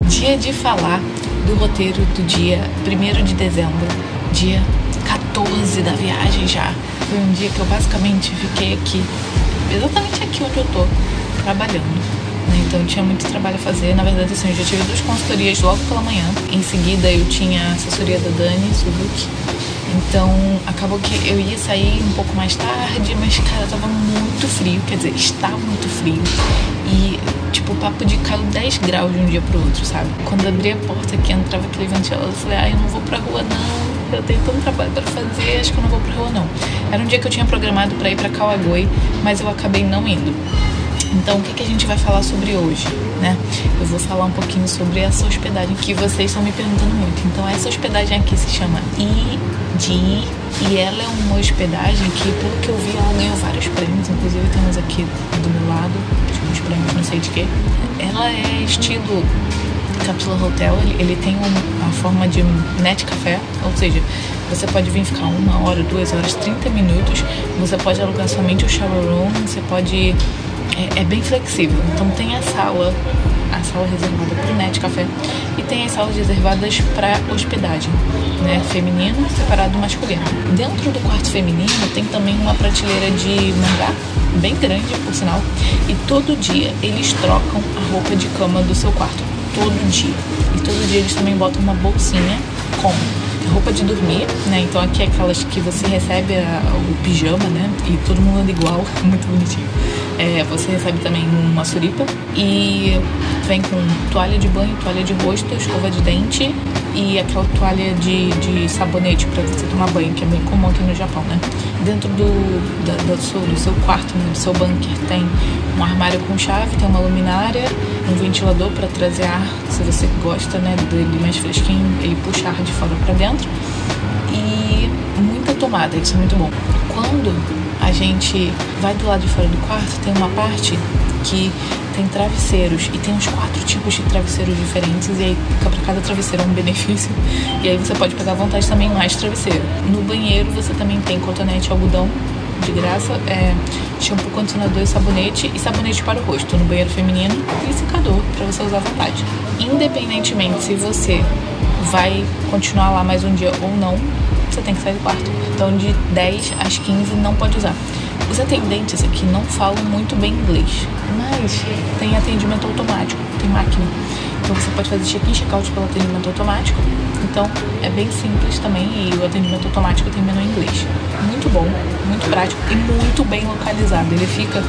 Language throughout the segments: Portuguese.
Dia de falar do roteiro do dia 1º de dezembro, dia 14 da viagem já. Foi um dia que eu basicamente fiquei aqui, exatamente aqui onde eu tô, trabalhando, né? Então eu tinha muito trabalho a fazer. Na verdade, assim, eu já tive 2 consultorias logo pela manhã. Em seguida eu tinha a assessoria da Dani Suzuki. Então acabou que eu ia sair um pouco mais tarde, mas cara, tava muito frio, quer dizer, está muito frio. E tipo, o papo de caiu 10 graus de um dia pro outro, sabe? Quando eu abri a porta aqui, entrava aquele ventilador, eu falei, eu não vou pra rua não, eu tenho tanto trabalho pra fazer, acho que eu não vou pra rua não. Era um dia que eu tinha programado pra ir pra Kawagoe, mas eu acabei não indo. Então, o que a gente vai falar sobre hoje, né? Eu vou falar um pouquinho sobre essa hospedagem que vocês estão me perguntando muito. Então, essa hospedagem aqui se chama IDI e ela é uma hospedagem que, pelo que eu vi, ela ganhou vários prêmios. Inclusive, temos aqui do meu lado, uns prêmios não sei de quê. Ela é estilo Capsula Hotel, ele tem a forma de net café, ou seja, você pode vir ficar 1 hora, 2 horas, 30 minutos. Você pode alugar somente o shower room, você pode... É bem flexível, então tem a sala reservada para o net café e tem as salas reservadas para hospedagem, né, feminino separado do masculino. Dentro do quarto feminino tem também uma prateleira de mangá, bem grande por sinal, e todo dia eles trocam a roupa de cama do seu quarto, todo dia. E todo dia eles também botam uma bolsinha com roupa de dormir, né? Então aqui é aquelas que você recebe o pijama, né? E todo mundo anda igual, muito bonitinho. Você recebe também uma suripa e vem com toalha de banho, toalha de rosto, escova de dente e aquela toalha de sabonete para você tomar banho, que é bem comum aqui no Japão, né? Dentro do seu quarto, né, do seu bunker, tem um armário com chave, tem uma luminária, um ventilador para trazer ar, se você gosta, né, dele mais fresquinho, ele puxa ar de fora para dentro, e muita tomada, isso é muito bom. Quando a gente vai do lado de fora do quarto, tem uma parte que tem travesseiros e tem uns 4 tipos de travesseiros diferentes, e aí para cada travesseiro é um benefício, e aí você pode pegar à vontade também mais travesseiro. No banheiro você também tem cotonete, algodão de graça, shampoo, condicionador e sabonete para o rosto no banheiro feminino, e secador para você usar à vontade. Independentemente se você vai continuar lá mais um dia ou não, você tem que sair do quarto. Então de 10 às 15 não pode usar. Os atendentes aqui não falam muito bem inglês, mas tem atendimento automático, tem máquina. Então você pode fazer check-in, check-out pelo atendimento automático. Então é bem simples também, e o atendimento automático tem menu em inglês. Muito bom, muito prático e muito bem localizado. Ele fica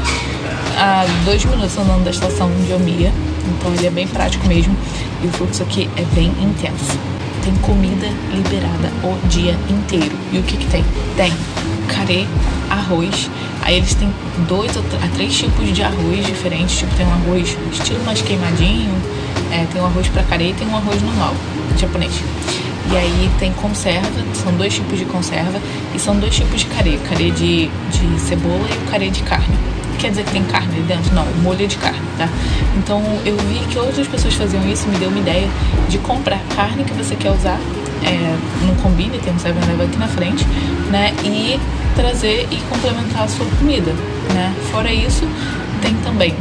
a 2 minutos andando da estação de Omiya, então ele é bem prático mesmo, e o fluxo aqui é bem intenso. Tem comida liberada o dia inteiro. E o que tem? Tem carê, arroz. Aí eles têm 2 a 3 tipos de arroz diferentes. Tipo, tem um arroz estilo mais queimadinho, tem um arroz pra carê e tem um arroz normal, japonês. E aí tem conserva, são 2 tipos de conserva e são 2 tipos de carê. Carê de cebola e o carê de carne. Quer dizer que tem carne ali dentro? Não, molho de carne, tá? Então eu vi que outras pessoas faziam isso, me deu uma ideia de comprar a carne que você quer usar, não combina, tem um 7-Eleven aqui na frente, né? E trazer e complementar a sua comida, né? Fora isso, tem também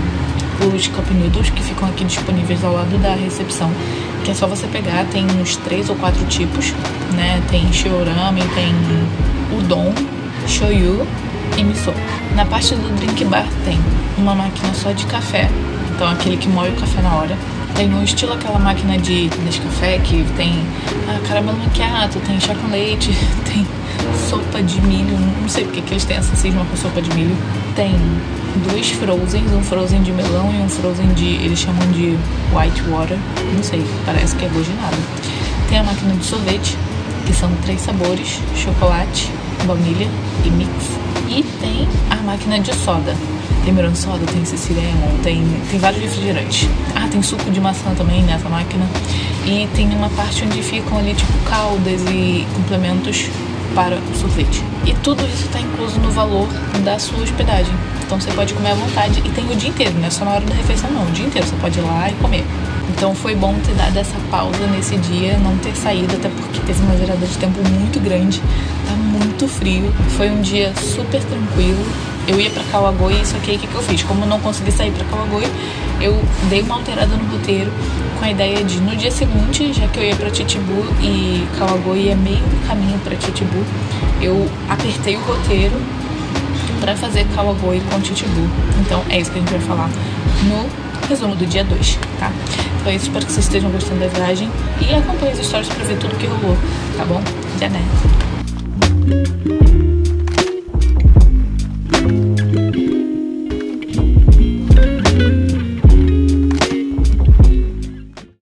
os cup noodles que ficam aqui disponíveis ao lado da recepção, que é só você pegar, tem uns 3 ou 4 tipos, né? Tem shiorami, tem udon, shoyu e miso. Na parte do drink bar tem uma máquina só de café, então aquele que moe o café na hora. Tem um estilo aquela máquina de Nescafé que tem caramelo macchiato, tem chá com leite, tem sopa de milho, não sei porque que eles têm essa cisma com sopa de milho. Tem 2 frozens, um frozen de melão e um frozen eles chamam de white water, não sei, parece que é goji-nada. Tem a máquina de sorvete, que são 3 sabores, chocolate, baunilha e mix. E tem a máquina de soda. Tem melon soda, tem Siciliano, tem vários refrigerantes. Tem suco de maçã também nessa máquina. E tem uma parte onde ficam ali tipo caldas e complementos para o sorvete. E tudo isso está incluso no valor da sua hospedagem. Então você pode comer à vontade e tem o dia inteiro, não é só na hora da refeição não, o dia inteiro você pode ir lá e comer. Então foi bom ter dado essa pausa nesse dia, não ter saído, até porque teve uma virada de tempo muito grande, tá muito frio. Foi um dia super tranquilo. Eu ia pra Kawagoe, só que aí o que eu fiz? Como eu não consegui sair pra Kawagoe, eu dei uma alterada no roteiro com a ideia de, no dia seguinte, já que eu ia pra Titibu e Kawagoe ia meio do caminho pra Titibu, eu apertei o roteiro pra fazer Kawagoe com Titibu. Então é isso que a gente vai falar no resumo do dia 2, tá? Então é isso, espero que vocês estejam gostando da viagem e acompanhe as histórias pra ver tudo que rolou, tá bom? Até, né?